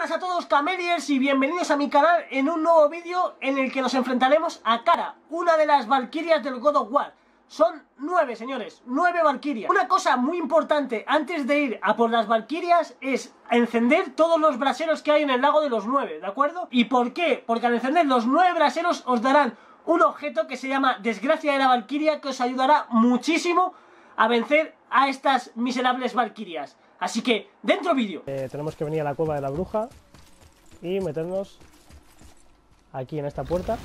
buenas a todos, Cameliers, y bienvenidos a mi canal en un nuevo vídeo en el que nos enfrentaremos a Kara, una de las valquirias del God of War. Son 9, señores, 9 valquirias. Una cosa muy importante antes de ir a por las valquirias es encender todos los braseros que hay en el lago de los 9, ¿de acuerdo? ¿Y por qué? Porque al encender los 9 braseros os darán un objeto que se llama Desgracia de la Valquiria, que os ayudará muchísimo a vencer a estas miserables valquirias. Así que, dentro vídeo. Tenemos que venir a la cueva de la bruja y meternos aquí en esta puerta.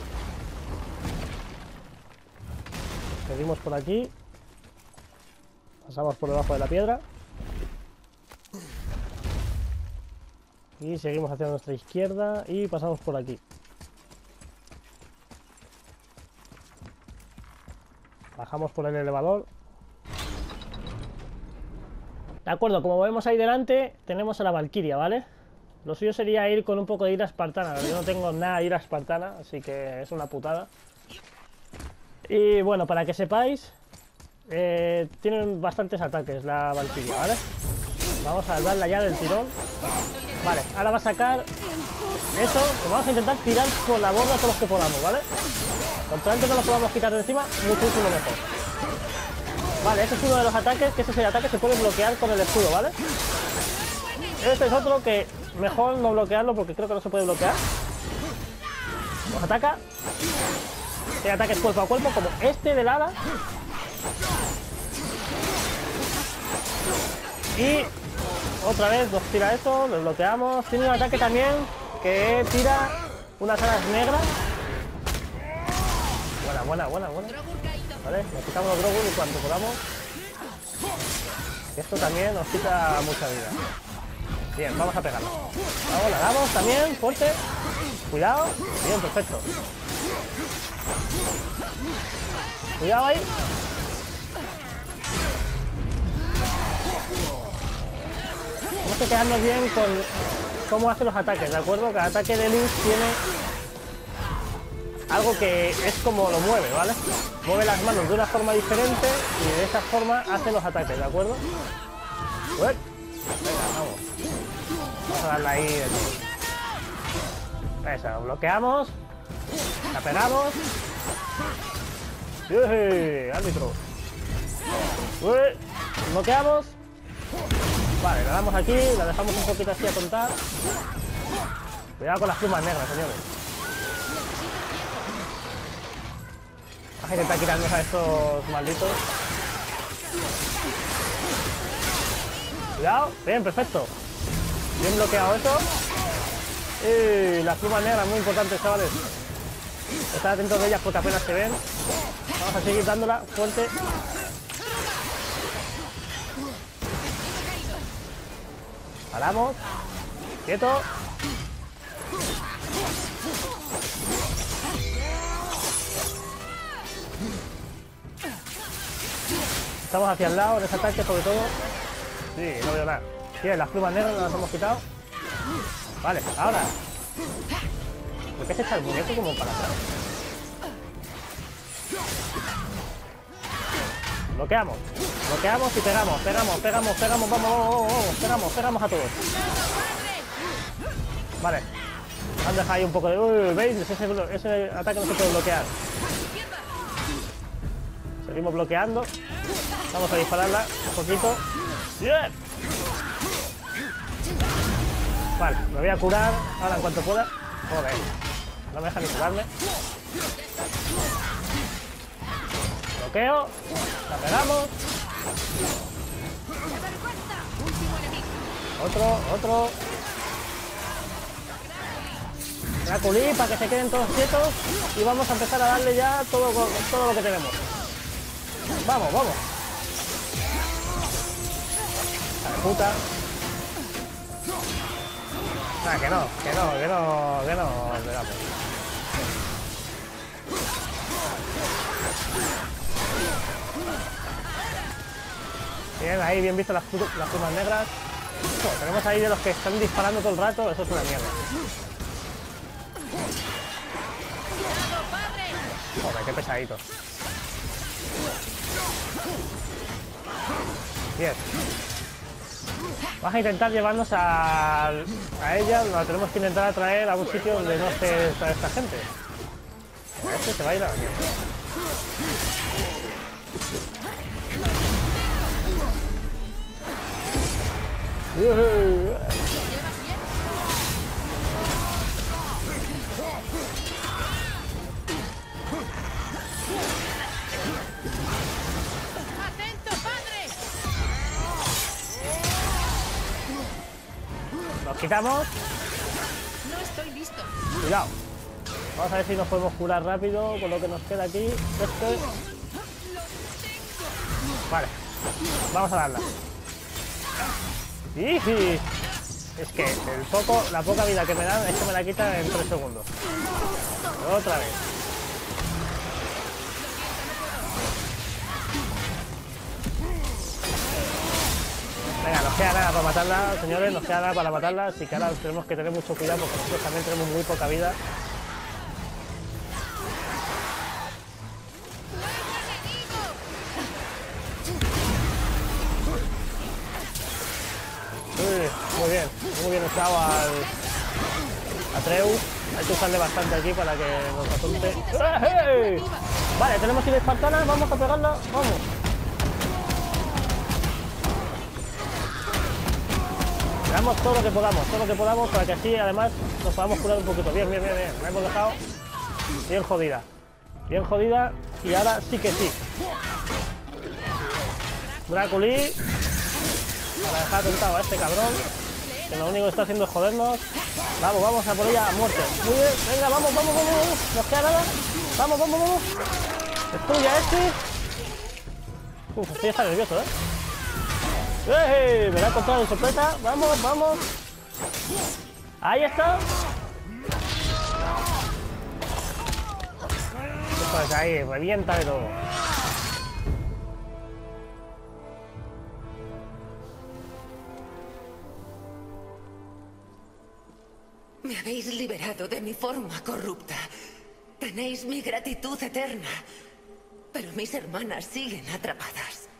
Seguimos por aquí. Pasamos por debajo de la piedra. Y seguimos hacia nuestra izquierda y pasamos por aquí. Bajamos por el elevador. De acuerdo, como vemos ahí delante, tenemos a la valquiria, ¿vale? Lo suyo sería ir con un poco de ira espartana, pero yo no tengo nada de ira espartana, así que es una putada. Y bueno, para que sepáis, tienen bastantes ataques la valquiria, ¿vale? Vamos a darle ya del tirón. Vale, ahora va a sacar eso, que vamos a intentar tirar por la borda todos los que podamos, ¿vale? Cuanto antes no lo podamos quitar de encima, muchísimo mejor. Vale, ese es uno de los ataques, que ese es el ataque que se puede bloquear con el escudo, ¿vale? Este es otro que mejor no bloquearlo porque creo que no se puede bloquear. Nos ataca. Hay ataques cuerpo a cuerpo como este del ala. Y otra vez nos tira eso, lo bloqueamos. Tiene un ataque también que tira unas alas negras. Buena. Vale, nos quitamos los Grogu y cuanto podamos. Esto también nos quita mucha vida. Bien, vamos a pegarlo. Vamos, la damos también, fuerte. Cuidado. Bien, perfecto. Cuidado ahí. Tenemos que quedarnos bien con cómo hace los ataques, ¿de acuerdo? Cada ataque de Link tiene algo que es como lo mueve, ¿vale? Mueve las manos de una forma diferente y de esa forma hace los ataques, ¿de acuerdo? Venga, vamos. Vamos a darle ahí de todo. Eso, bloqueamos. La pegamos. ¡Sí! Árbitro. Bloqueamos. Vale, la damos aquí, la dejamos un poquito así a contar. Cuidado con las plumas negras, señores. Vamos a intentar quitarnos a estos malditos. Cuidado, bien, perfecto. Bien bloqueado eso. Y las plumas negras, muy importantes, chavales. Estad atentos de ellas porque apenas se ven. Vamos a seguir dándola fuerte. Paramos. Quieto. Estamos hacia el lado en ese ataque sobre todo. Sí, no veo nada. Bien, las plumas negras las hemos quitado. Vale, ahora. ¿Por qué se echa el muñeco como para atrás? Bloqueamos. Bloqueamos y pegamos. Pegamos. Vamos. Pegamos a todos. Vale. Han dejado ahí un poco de... ¿Veis? Ese ataque no se puede bloquear. Seguimos bloqueando. Vamos a dispararla un poquito. ¡Bien! Vale, me voy a curar ahora en cuanto pueda. Joder, no me deja ni curarme. Bloqueo. La pegamos. Otro. Una culí para que se queden todos quietos. Y vamos a empezar a darle ya todo lo que tenemos. Vamos. Puta. Ah, que no. Pegamos. Bien, ahí bien visto las plumas negras. Tenemos ahí de los que están disparando todo el rato, eso es una mierda. Joder, qué pesadito. Bien. Vas a intentar llevarnos a ella, la tenemos que intentar atraer a un sitio donde no esté esta gente. Este se va a ir a la mierda. ¡Atento, padre! Nos quitamos. No estoy listo. Cuidado. Vamos a ver si nos podemos curar rápido con lo que nos queda aquí. Vale. Vamos a darla. ¡Iji! Es que la poca vida que me dan es que me la quitan en 3 segundos. Otra vez. Venga, nos queda nada para matarla, señores, nos queda nada para matarla, así que ahora tenemos que tener mucho cuidado porque nosotros también tenemos muy poca vida. Muy bien usado al Atreus. Hay que usarle bastante aquí para que nos apunte. ¡Eh! Vale, tenemos que ir espartana, vamos a pegarla, vamos. Damos todo lo que podamos para que así además nos podamos curar un poquito. Bien, la hemos dejado bien jodida y ahora sí que sí. Dráculi para dejar tentado a este cabrón, que lo único que está haciendo es jodernos. Vamos a por ella a muerte. Muy bien, venga, vamos. ¿Nos queda nada? Vamos. Destruya este. Este ya está nervioso, me la ha encontrado de sorpresa. Vamos. Ahí está. Pues ahí, revienta de todo. Me habéis liberado de mi forma corrupta. Tenéis mi gratitud eterna. Pero mis hermanas siguen atrapadas.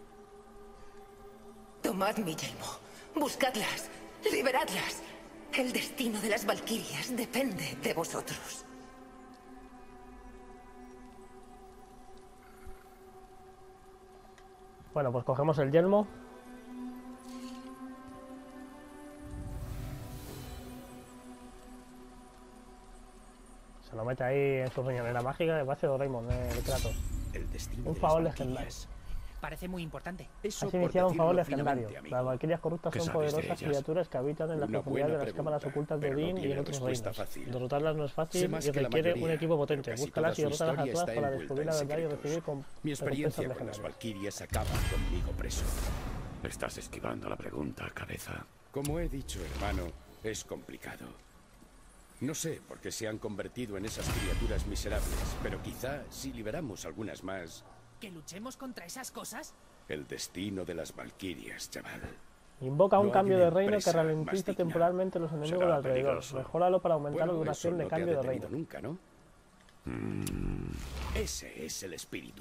Tomad mi yelmo. Buscadlas. Liberadlas. El destino de las valquirias depende de vosotros. Bueno, pues cogemos el yelmo. Se lo mete ahí en su riñonera mágica de base de Doraemon, de Kratos. Un favor legendario. Parece muy importante. Has iniciado un favor legendario. Las valquirias corruptas son poderosas criaturas que habitan en la profundidad de las cámaras ocultas de Odín y en otros reinos. Derrotarlas no es fácil y requiere un equipo potente. Búscalas y derrótalas a todas para descubrir la verdad y recibir Mi experiencia con las legendarias. valquirias acaba conmigo preso. Estás esquivando la pregunta, cabeza. Como he dicho, hermano, es complicado. No sé por qué se han convertido en esas criaturas miserables, pero quizá si liberamos algunas más... ¿Que luchemos contra esas cosas? El destino de las valquirias, chaval. Invoca un No cambio hay de una reino que empresa ralentiza más digna. temporalmente los enemigos de Será alrededor. peligroso. Mejóralo para aumentar la Bueno, duración eso de no te ha cambio de detenido reino. nunca, ¿no? Ese es el espíritu.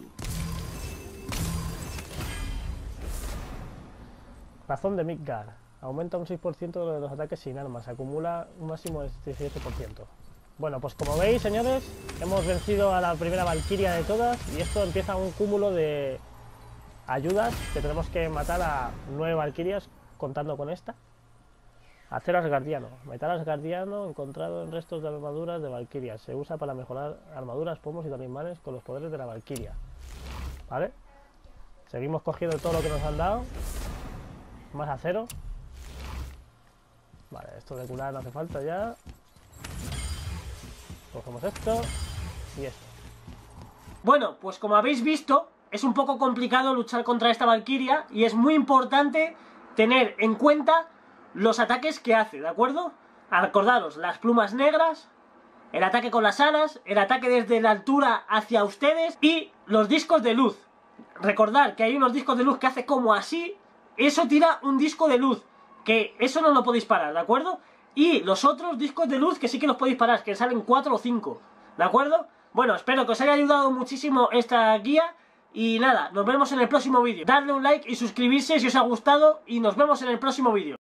Razón de Midgard. Aumenta un 6% de los ataques sin armas. Acumula un máximo de 17%. Bueno, pues como veis, señores, hemos vencido a la primera valquiria de todas y esto empieza un cúmulo de ayudas que tenemos que matar a 9 valquirias contando con esta. Acero asgardiano. Metal asgardiano encontrado en restos de armaduras de valquirias. Se usa para mejorar armaduras, pomos y talismanes con los poderes de la valquiria. ¿Vale? Seguimos cogiendo todo lo que nos han dado. Más acero. Vale, esto de curar no hace falta ya. Cogemos esto y esto. Bueno, pues como habéis visto, es un poco complicado luchar contra esta valquiria y es muy importante tener en cuenta los ataques que hace, ¿de acuerdo? Acordaros, las plumas negras, el ataque con las alas, el ataque desde la altura hacia ustedes y los discos de luz. Recordad que hay unos discos de luz que hace como así, eso tira un disco de luz, que eso no lo podéis parar, ¿de acuerdo? Y los otros discos de luz que sí que los podéis parar, que salen 4 o 5, ¿de acuerdo? Bueno, espero que os haya ayudado muchísimo esta guía Y nada, nos vemos en el próximo vídeo. Dadle un like y suscribirse si os ha gustado y nos vemos en el próximo vídeo.